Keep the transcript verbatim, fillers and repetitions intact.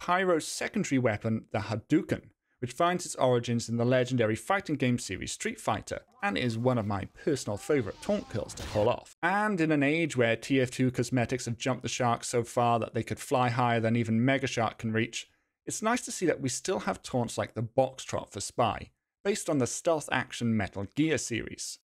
Pyro's secondary weapon, the Hadouken, which finds its origins in the legendary fighting game series Street Fighter, and is one of my personal favourite taunt kills to pull off. And in an age where T F two cosmetics have jumped the shark so far that they could fly higher than even Mega Shark can reach, it's nice to see that we still have taunts like the Box Trot for Spy, based on the stealth action Metal Gear series.